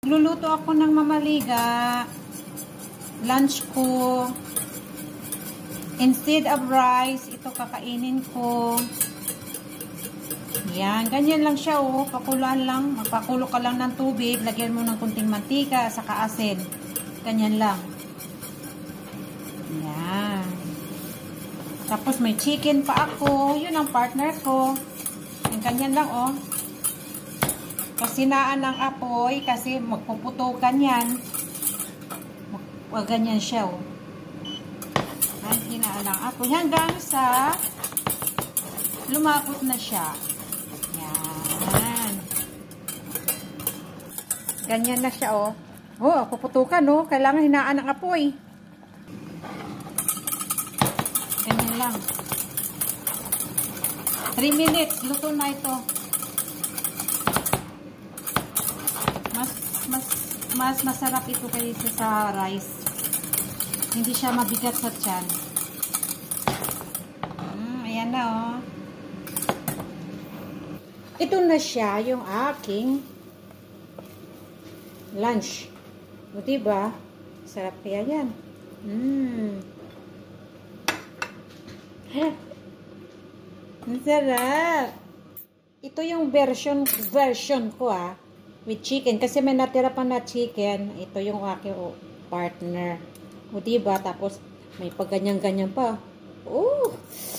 Luluto ako ng mamaliga. Lunch ko. Instead of rice, ito kakainin ko. Yan, ganyan lang siya oh. Pakuluan lang. Magpakulo ka lang ng tubig. Lagyan mo ng kunting mantika, saka asin. Ganyan lang. Yan. Tapos may chicken pa ako. Yun ang partner ko. Yan, ganyan lang oh. Kasinaan ng apoy kasi magpuputukan yan. Ganyan siya oh. Hinaan lang apoy hanggang sa lumapot na siya. Yan. Ganyan na siya oh. Oh, puputukan oh. Kailangan hinaan ng apoy. Ganyan lang. 3 minutes. Luto na ito. Mas masarap ito kaysa sa rice. Hindi siya mabigat sa tiyan. Ayan na oh. Ito na siya yung aking lunch. O diba? Sarap kaya yan. Ang sarap. Ito yung version ko ah. With chicken. Kasi may natira pa na chicken. Ito yung aking partner. O diba? Tapos may pagganyan-ganyan pa. Oh!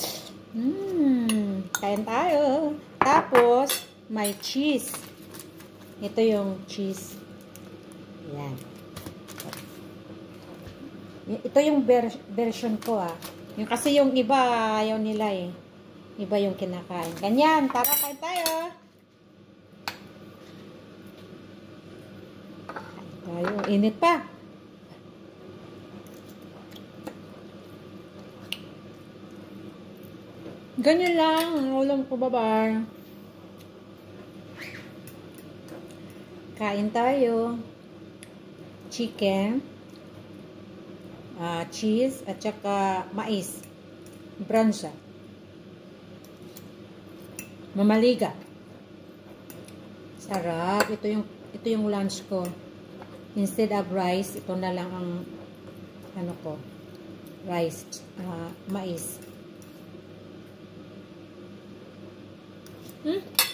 Kain tayo. Tapos may cheese. Ito yung cheese. Yan. Ito yung version ko ah. Yung kasi yung iba ayaw nila eh. Iba yung kinakain. Ganyan. Tara, kain tayo. Tayo. Init pa. Ganyan lang. Ang ulam ko, bye-bye. Kain tayo. Chicken. Cheese. At saka mais. Bransa. Mamaliga. Sarap. Ito yung lunch ko. Instead of rice, ito na lang ang ano ko. Rice. Mais.